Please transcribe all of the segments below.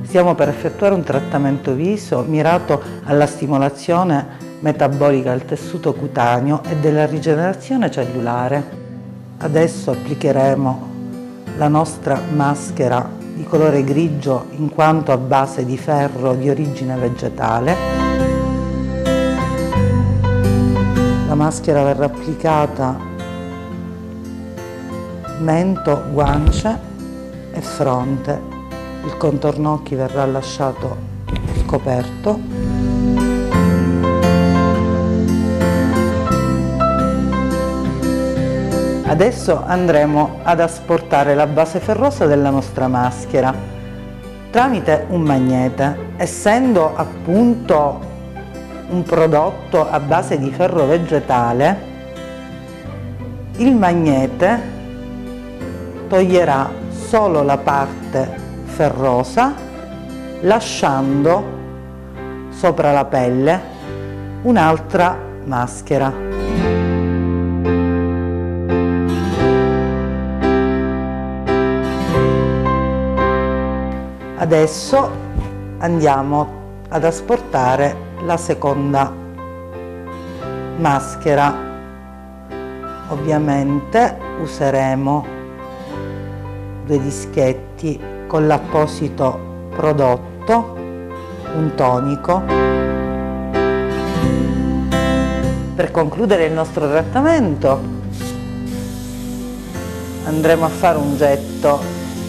Stiamo per effettuare un trattamento viso mirato alla stimolazione metabolica del tessuto cutaneo e della rigenerazione cellulare. Adesso applicheremo la nostra maschera di colore grigio in quanto a base di ferro di origine vegetale. La maschera verrà applicata mento, guance e fronte. Il contorno occhi verrà lasciato scoperto. Adesso andremo ad asportare la base ferrosa della nostra maschera tramite un magnete. Essendo appunto un prodotto a base di ferro vegetale, il magnete toglierà solo la parte ferrosa, lasciando sopra la pelle un'altra maschera. Adesso andiamo ad asportare la seconda maschera. Ovviamente useremo due dischetti con l'apposito prodotto, un tonico. Per concludere il nostro trattamento andremo a fare un getto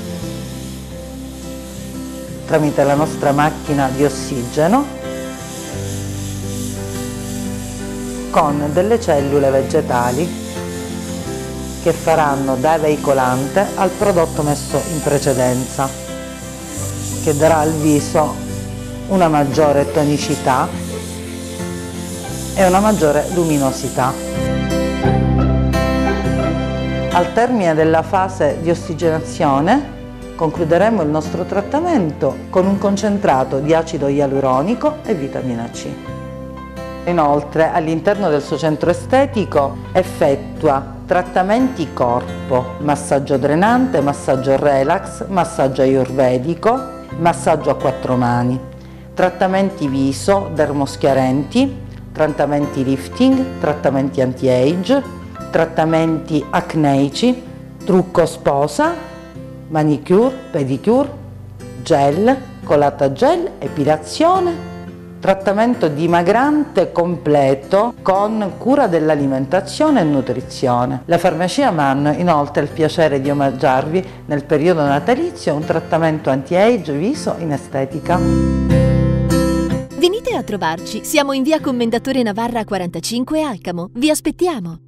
tramite la nostra macchina di ossigeno con delle cellule vegetali che faranno da veicolante al prodotto messo in precedenza, che darà al viso una maggiore tonicità e una maggiore luminosità. Al termine della fase di ossigenazione concluderemo il nostro trattamento con un concentrato di acido ialuronico e vitamina C. Inoltre, all'interno del suo centro estetico effettua trattamenti corpo, massaggio drenante, massaggio relax, massaggio ayurvedico, massaggio a 4 mani, trattamenti viso, dermoschiarenti, trattamenti lifting, trattamenti anti-age, trattamenti acneici, trucco sposa, manicure, pedicure, gel, colata gel, epilazione, trattamento dimagrante completo con cura dell'alimentazione e nutrizione. La Farmacia Mann inoltre ha il piacere di omaggiarvi nel periodo natalizio un trattamento anti-age viso in estetica. Venite a trovarci, siamo in via Commendatore Navarra 45 Alcamo, vi aspettiamo!